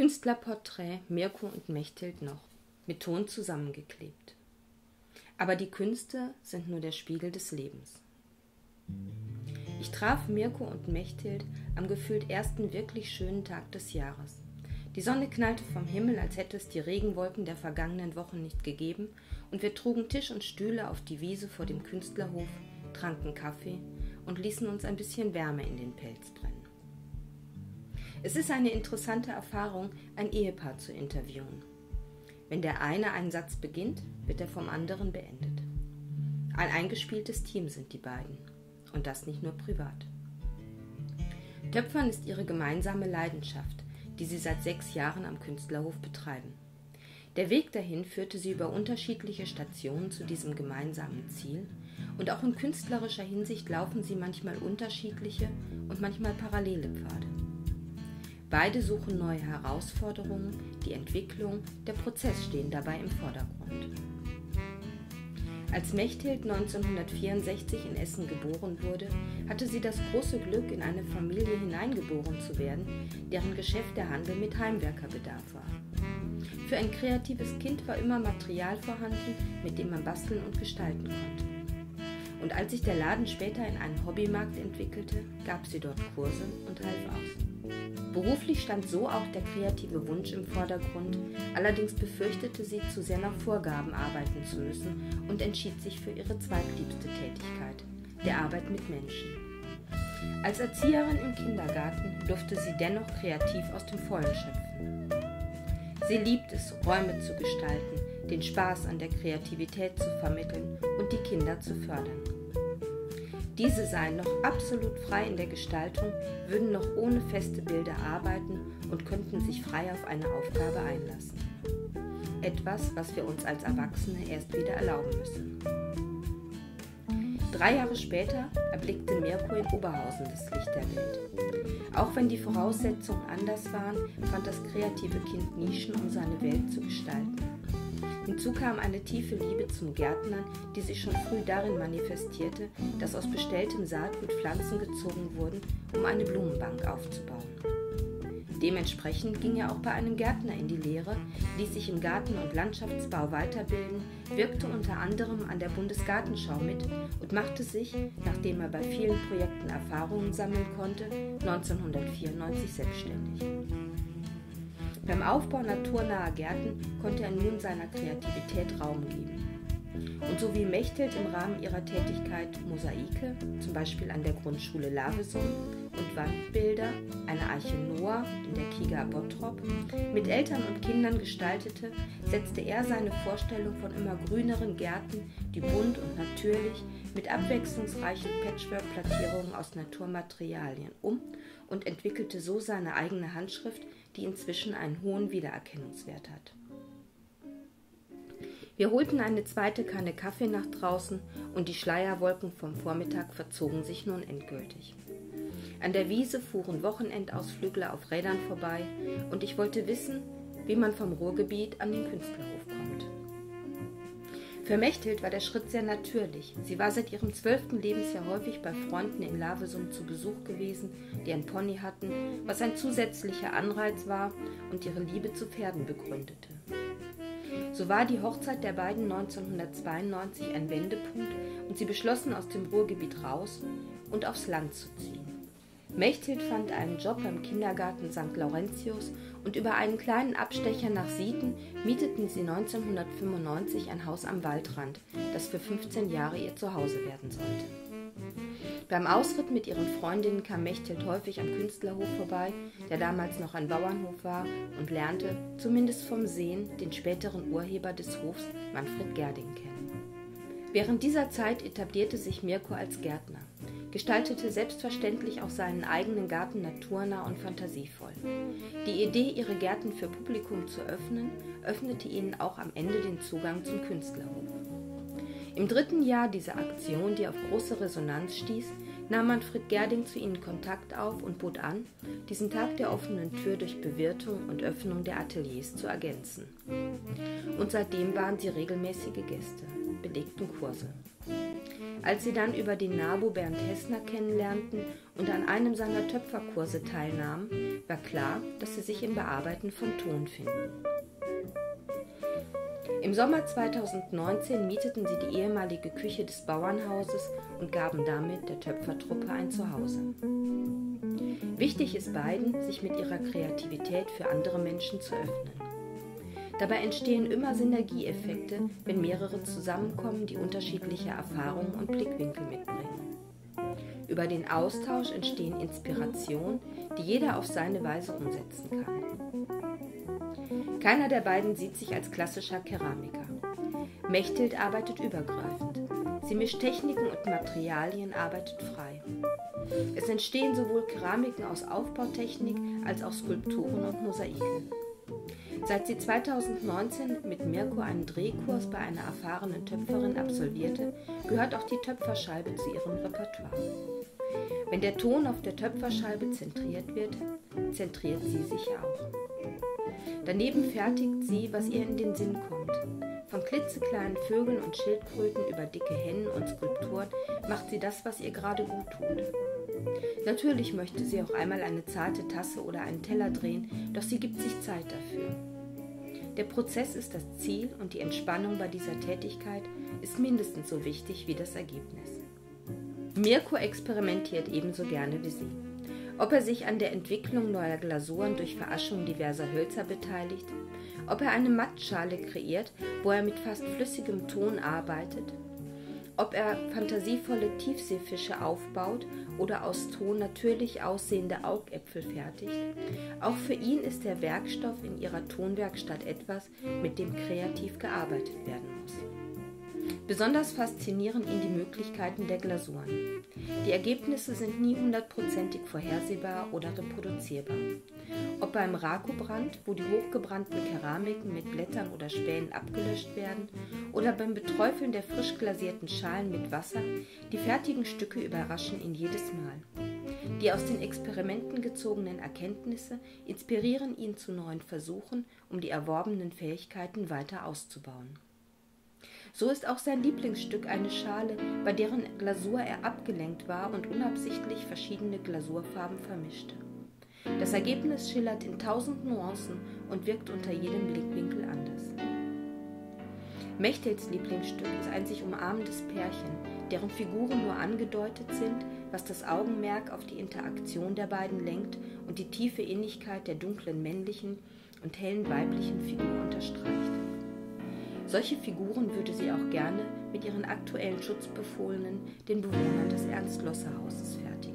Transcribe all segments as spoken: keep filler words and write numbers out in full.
Künstlerporträt Mirko und Mechthild noch, mit Ton zusammengeklebt. Aber die Künste sind nur der Spiegel des Lebens. Ich traf Mirko und Mechthild am gefühlt ersten wirklich schönen Tag des Jahres. Die Sonne knallte vom Himmel, als hätte es die Regenwolken der vergangenen Wochen nicht gegeben, und wir trugen Tisch und Stühle auf die Wiese vor dem Künstlerhof, tranken Kaffee und ließen uns ein bisschen Wärme in den Pelz brennen. Es ist eine interessante Erfahrung, ein Ehepaar zu interviewen. Wenn der eine einen Satz beginnt, wird er vom anderen beendet. Ein eingespieltes Team sind die beiden. Und das nicht nur privat. Töpfern ist ihre gemeinsame Leidenschaft, die sie seit sechs Jahren am Künstlerhof betreiben. Der Weg dahin führte sie über unterschiedliche Stationen zu diesem gemeinsamen Ziel, und auch in künstlerischer Hinsicht laufen sie manchmal unterschiedliche und manchmal parallele Pfade. Beide suchen neue Herausforderungen, die Entwicklung, der Prozess stehen dabei im Vordergrund. Als Mechthild neunzehnhundertvierundsechzig in Essen geboren wurde, hatte sie das große Glück, in eine Familie hineingeboren zu werden, deren Geschäft der Handel mit Heimwerkerbedarf war. Für ein kreatives Kind war immer Material vorhanden, mit dem man basteln und gestalten konnte. Und als sich der Laden später in einen Hobbymarkt entwickelte, gab sie dort Kurse und half aus. Beruflich stand so auch der kreative Wunsch im Vordergrund, allerdings befürchtete sie, zu sehr nach Vorgaben arbeiten zu müssen und entschied sich für ihre zweitliebste Tätigkeit, der Arbeit mit Menschen. Als Erzieherin im Kindergarten durfte sie dennoch kreativ aus dem Vollen schöpfen. Sie liebt es, Räume zu gestalten, den Spaß an der Kreativität zu vermitteln und die Kinder zu fördern. Diese seien noch absolut frei in der Gestaltung, würden noch ohne feste Bilder arbeiten und könnten sich frei auf eine Aufgabe einlassen. Etwas, was wir uns als Erwachsene erst wieder erlauben müssen. Drei Jahre später erblickte Mirko in Oberhausen das Licht der Welt. Auch wenn die Voraussetzungen anders waren, fand das kreative Kind Nischen, um seine Welt zu gestalten. Hinzu kam eine tiefe Liebe zum Gärtnern, die sich schon früh darin manifestierte, dass aus bestelltem Saatgut Pflanzen gezogen wurden, um eine Blumenbank aufzubauen. Dementsprechend ging er auch bei einem Gärtner in die Lehre, ließ sich im Garten- und Landschaftsbau weiterbilden, wirkte unter anderem an der Bundesgartenschau mit und machte sich, nachdem er bei vielen Projekten Erfahrungen sammeln konnte, neunzehnhundertvierundneunzig selbstständig. Beim Aufbau naturnaher Gärten konnte er nun seiner Kreativität Raum geben. Und so wie Mechthild im Rahmen ihrer Tätigkeit Mosaike, zum Beispiel an der Grundschule Lavesum, und Wandbilder, eine Arche Noah in der Kiga Bottrop, mit Eltern und Kindern gestaltete, setzte er seine Vorstellung von immer grüneren Gärten, die bunt und natürlich mit abwechslungsreichen Patchwork-Plattierungen aus Naturmaterialien um und entwickelte so seine eigene Handschrift, die inzwischen einen hohen Wiedererkennungswert hat. Wir holten eine zweite Kanne Kaffee nach draußen und die Schleierwolken vom Vormittag verzogen sich nun endgültig. An der Wiese fuhren Wochenendausflügler auf Rädern vorbei und ich wollte wissen, wie man vom Ruhrgebiet an den Künstlerhof kommt. Für Mechthild war der Schritt sehr natürlich. Sie war seit ihrem zwölften Lebensjahr häufig bei Freunden in Lavesum zu Besuch gewesen, die ein Pony hatten, was ein zusätzlicher Anreiz war und ihre Liebe zu Pferden begründete. So war die Hochzeit der beiden neunzehnhundertzweiundneunzig ein Wendepunkt und sie beschlossen, aus dem Ruhrgebiet raus und aufs Land zu ziehen. Mechthild fand einen Job beim Kindergarten Sankt Laurentius und über einen kleinen Abstecher nach Sieten mieteten sie neunzehnhundertfünfundneunzig ein Haus am Waldrand, das für fünfzehn Jahre ihr Zuhause werden sollte. Beim Ausritt mit ihren Freundinnen kam Mechthild häufig am Künstlerhof vorbei, der damals noch ein Bauernhof war, und lernte, zumindest vom Sehen, den späteren Urheber des Hofs, Manfred Gerding, kennen. Während dieser Zeit etablierte sich Mirko als Gärtner, gestaltete selbstverständlich auch seinen eigenen Garten naturnah und fantasievoll. Die Idee, ihre Gärten für Publikum zu öffnen, öffnete ihnen auch am Ende den Zugang zum Künstlerhof. Im dritten Jahr dieser Aktion, die auf große Resonanz stieß, nahm Manfred Gerding zu ihnen Kontakt auf und bot an, diesen Tag der offenen Tür durch Bewirtung und Öffnung der Ateliers zu ergänzen. Und seitdem waren sie regelmäßige Gäste, belegten Kurse. Als sie dann über den Nabo Bernd Hessner kennenlernten und an einem seiner Töpferkurse teilnahmen, war klar, dass sie sich im Bearbeiten von Ton finden. Im Sommer zweitausendneunzehn mieteten sie die ehemalige Küche des Bauernhauses und gaben damit der Töpfertruppe ein Zuhause. Wichtig ist beiden, sich mit ihrer Kreativität für andere Menschen zu öffnen. Dabei entstehen immer Synergieeffekte, wenn mehrere zusammenkommen, die unterschiedliche Erfahrungen und Blickwinkel mitbringen. Über den Austausch entstehen Inspirationen, die jeder auf seine Weise umsetzen kann. Keiner der beiden sieht sich als klassischer Keramiker. Mechthild arbeitet übergreifend. Sie mischt Techniken und Materialien, arbeitet frei. Es entstehen sowohl Keramiken aus Aufbautechnik als auch Skulpturen und Mosaike. Seit sie zweitausendneunzehn mit Mirko einen Drehkurs bei einer erfahrenen Töpferin absolvierte, gehört auch die Töpferscheibe zu ihrem Repertoire. Wenn der Ton auf der Töpferscheibe zentriert wird, zentriert sie sich auch. Daneben fertigt sie, was ihr in den Sinn kommt. Von klitzekleinen Vögeln und Schildkröten über dicke Hennen und Skulpturen macht sie das, was ihr gerade gut tut. Natürlich möchte sie auch einmal eine zarte Tasse oder einen Teller drehen, doch sie gibt sich Zeit dafür. Der Prozess ist das Ziel und die Entspannung bei dieser Tätigkeit ist mindestens so wichtig wie das Ergebnis. Mirko experimentiert ebenso gerne wie sie. Ob er sich an der Entwicklung neuer Glasuren durch Veraschung diverser Hölzer beteiligt, ob er eine Mattschale kreiert, wo er mit fast flüssigem Ton arbeitet, ob er fantasievolle Tiefseefische aufbaut oder aus Ton natürlich aussehende Augäpfel fertigt. Auch für ihn ist der Werkstoff in ihrer Tonwerkstatt etwas, mit dem kreativ gearbeitet werden muss. Besonders faszinieren ihn die Möglichkeiten der Glasuren. Die Ergebnisse sind nie hundertprozentig vorhersehbar oder reproduzierbar. Ob beim Rakobrand, wo die hochgebrannten Keramiken mit Blättern oder Spänen abgelöscht werden, oder beim Beträufeln der frisch glasierten Schalen mit Wasser, die fertigen Stücke überraschen ihn jedes Mal. Die aus den Experimenten gezogenen Erkenntnisse inspirieren ihn zu neuen Versuchen, um die erworbenen Fähigkeiten weiter auszubauen. So ist auch sein Lieblingsstück eine Schale, bei deren Glasur er abgelenkt war und unabsichtlich verschiedene Glasurfarben vermischte. Das Ergebnis schillert in tausend Nuancen und wirkt unter jedem Blickwinkel anders. Mechthilds Lieblingsstück ist ein sich umarmendes Pärchen, deren Figuren nur angedeutet sind, was das Augenmerk auf die Interaktion der beiden lenkt und die tiefe Innigkeit der dunklen männlichen und hellen weiblichen Figur unterstreicht. Solche Figuren würde sie auch gerne mit ihren aktuellen Schutzbefohlenen, den Bewohnern des Ernst-Losse-Hauses, fertigen.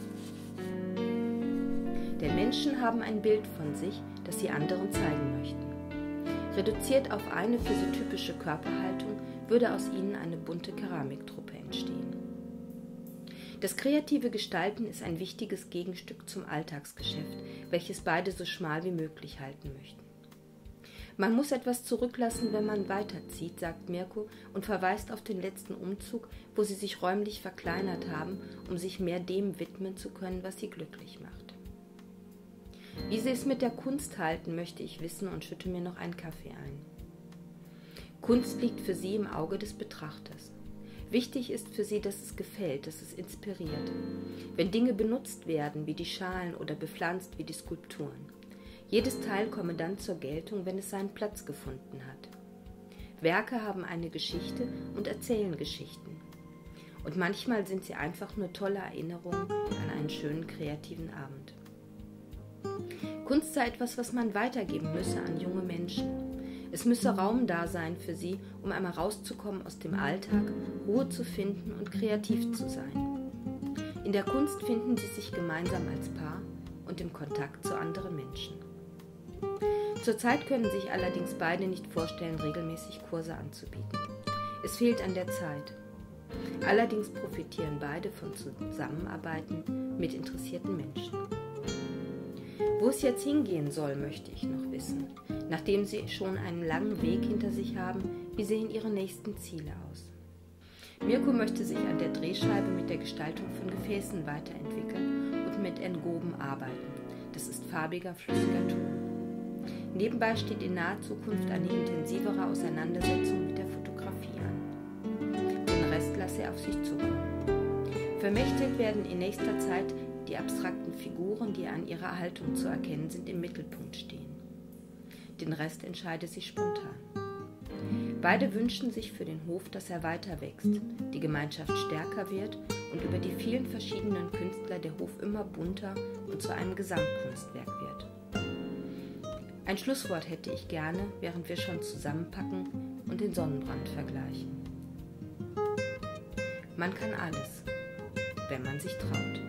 Denn Menschen haben ein Bild von sich, das sie anderen zeigen möchten. Reduziert auf eine für sie typische Körperhaltung, würde aus ihnen eine bunte Keramiktruppe entstehen. Das kreative Gestalten ist ein wichtiges Gegenstück zum Alltagsgeschäft, welches beide so schmal wie möglich halten möchten. Man muss etwas zurücklassen, wenn man weiterzieht, sagt Mirko und verweist auf den letzten Umzug, wo sie sich räumlich verkleinert haben, um sich mehr dem widmen zu können, was sie glücklich macht. Wie sie es mit der Kunst halten, möchte ich wissen und schütte mir noch einen Kaffee ein. Kunst liegt für sie im Auge des Betrachters. Wichtig ist für sie, dass es gefällt, dass es inspiriert. Wenn Dinge benutzt werden, wie die Schalen, oder bepflanzt wie die Skulpturen. Jedes Teil komme dann zur Geltung, wenn es seinen Platz gefunden hat. Werke haben eine Geschichte und erzählen Geschichten. Und manchmal sind sie einfach nur tolle Erinnerungen an einen schönen kreativen Abend. Kunst sei etwas, was man weitergeben müsse an junge Menschen. Es müsse Raum da sein für sie, um einmal rauszukommen aus dem Alltag, Ruhe zu finden und kreativ zu sein. In der Kunst finden sie sich gemeinsam als Paar und im Kontakt zu anderen Menschen. Zurzeit können sich allerdings beide nicht vorstellen, regelmäßig Kurse anzubieten. Es fehlt an der Zeit. Allerdings profitieren beide von Zusammenarbeiten mit interessierten Menschen. Wo es jetzt hingehen soll, möchte ich noch wissen. Nachdem Sie schon einen langen Weg hinter sich haben, wie sehen Ihre nächsten Ziele aus? Mirko möchte sich an der Drehscheibe mit der Gestaltung von Gefäßen weiterentwickeln und mit Engoben arbeiten. Das ist farbiger, flüssiger Ton. Nebenbei steht in naher Zukunft eine intensivere Auseinandersetzung mit der Fotografie an. Den Rest lasse er auf sich zukommen. Für Mechthild werden in nächster Zeit die abstrakten Figuren, die an ihrer Erhaltung zu erkennen sind, im Mittelpunkt stehen. Den Rest entscheide sie spontan. Beide wünschen sich für den Hof, dass er weiter wächst, die Gemeinschaft stärker wird und über die vielen verschiedenen Künstler der Hof immer bunter und zu einem Gesamtkunstwerk wird. Ein Schlusswort hätte ich gerne, während wir schon zusammenpacken und den Sonnenbrand vergleichen. Man kann alles, wenn man sich traut.